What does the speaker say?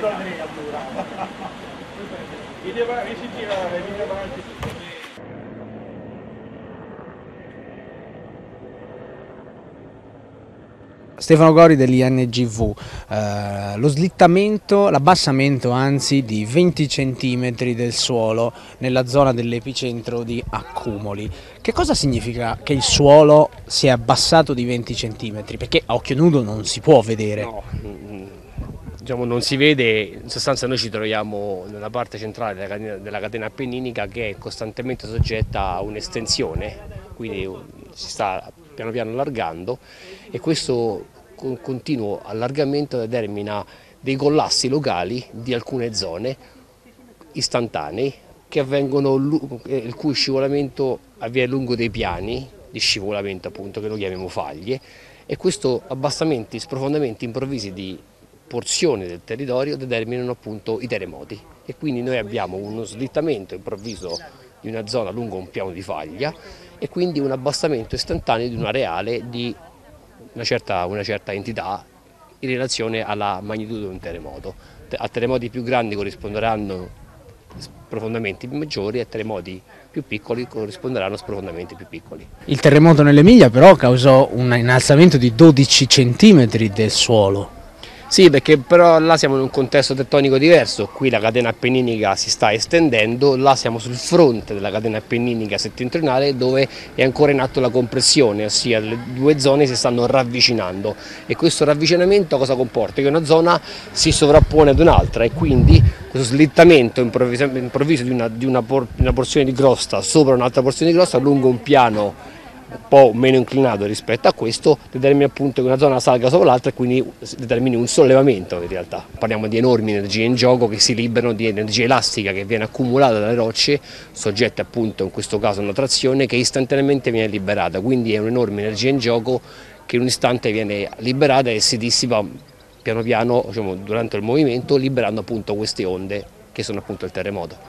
Stefano Gori dell'INGV, lo slittamento, l'abbassamento anzi di 20 cm del suolo nella zona dell'epicentro di Accumoli. Che cosa significa che il suolo si è abbassato di 20 cm? Perché a occhio nudo non si può vedere. No, diciamo non si vede, in sostanza noi ci troviamo nella parte centrale della catena appenninica che è costantemente soggetta a un'estensione, quindi si sta piano piano allargando e questo continuo allargamento determina dei collassi locali di alcune zone istantanei che avvengono, il cui scivolamento avviene lungo dei piani di scivolamento appunto che lo chiamiamo faglie e questo abbassamenti, sprofondamenti improvvisi di porzioni del territorio determinano appunto i terremoti e quindi noi abbiamo uno slittamento improvviso di una zona lungo un piano di faglia e quindi un abbassamento istantaneo di un areale di una certa entità in relazione alla magnitudo di un terremoto. A terremoti più grandi corrisponderanno sprofondamenti maggiori e a terremoti più piccoli corrisponderanno sprofondamenti più piccoli. Il terremoto nell'Emilia però causò un innalzamento di 12 cm del suolo. Sì, perché però là siamo in un contesto tettonico diverso, qui la catena appenninica si sta estendendo, là siamo sul fronte della catena appenninica settentrionale dove è ancora in atto la compressione, ossia le due zone si stanno ravvicinando e questo ravvicinamento cosa comporta? Che una zona si sovrappone ad un'altra e quindi questo slittamento improvviso di una porzione di crosta sopra un'altra porzione di crosta lungo un piano un po' meno inclinato rispetto a questo determina appunto che una zona salga sopra l'altra e quindi determini un sollevamento in realtà. Parliamo di enormi energie in gioco che si liberano di energia elastica che viene accumulata dalle rocce, soggette appunto in questo caso a una trazione che istantaneamente viene liberata, quindi è un'enorme energia in gioco che in un istante viene liberata e si dissipa piano piano, diciamo, durante il movimento liberando appunto queste onde che sono appunto il terremoto.